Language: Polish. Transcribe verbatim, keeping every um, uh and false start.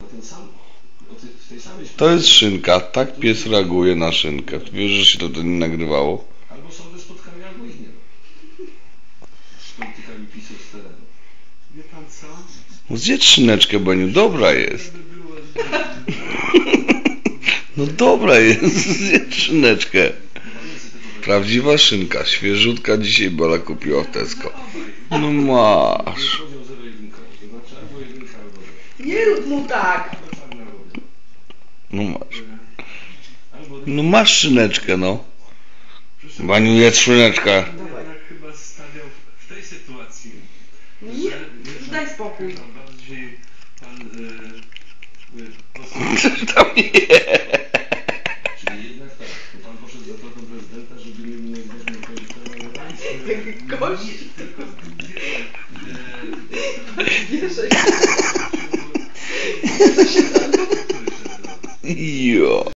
ten sam, o tej, w tej samej To jest szynka, tak pies reaguje na szynkę. Wiesz, że się to, to nie nagrywało? Albo są te spotkania, albo ich nie ma. Z politykami PiS-u z terenu. Wie pan co? No zjedz szyneczkę, Beniu, dobra jest. No dobra jest, zjedz szyneczkę. Prawdziwa szynka, świeżutka dzisiaj Bola kupiła w Tesco. No masz. Nie rób mu tak! No masz. No masz szyneczkę, no. Baniu, jedz szyneczkę. Ja chyba stawiał w tej sytuacji. Nie, już daj spokój. Bardziej pan y, y, Tam nie. Czyli jednak tak, to pan poszedł za protą prezydenta, żeby nie minąć weźmie Gość? Tylko Bierze się. Jo.